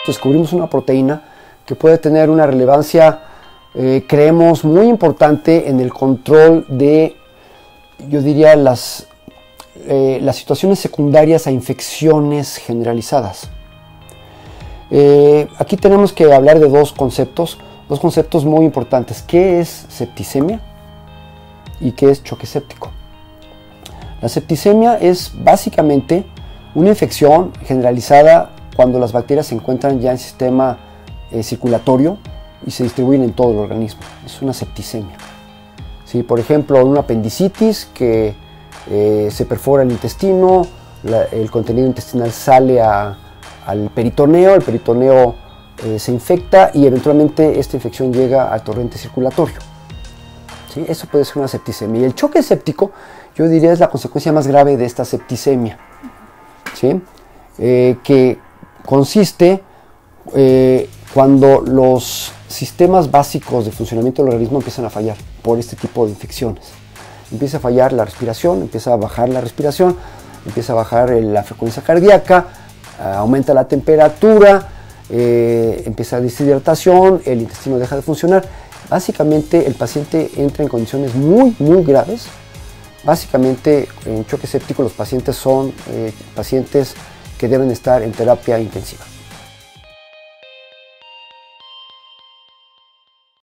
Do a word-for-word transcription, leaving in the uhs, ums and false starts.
descubrimos una proteína que puede tener una relevancia, eh, creemos, muy importante en el control de, yo diría, las, eh, las situaciones secundarias a infecciones generalizadas. Eh, aquí tenemos que hablar de dos conceptos, dos conceptos muy importantes. ¿Qué es septicemia y qué es choque séptico? La septicemia es básicamente una infección generalizada cuando las bacterias se encuentran ya en el sistema eh, circulatorio y se distribuyen en todo el organismo. Es una septicemia. ¿Sí? Por ejemplo, una apendicitis que eh, se perfora el intestino, la, el contenido intestinal sale a, al peritoneo, el peritoneo eh, se infecta y eventualmente esta infección llega al torrente circulatorio. ¿Sí? Eso puede ser una septicemia. Y el choque séptico, yo diría, es la consecuencia más grave de esta septicemia. ¿Sí? Eh, que consiste eh, cuando los sistemas básicos de funcionamiento del organismo empiezan a fallar por este tipo de infecciones. Empieza a fallar la respiración, empieza a bajar la respiración, empieza a bajar la frecuencia cardíaca, aumenta la temperatura, eh, empieza la deshidratación, el intestino deja de funcionar. Básicamente el paciente entra en condiciones muy, muy graves. Básicamente en choque séptico los pacientes son eh, pacientes que deben estar en terapia intensiva.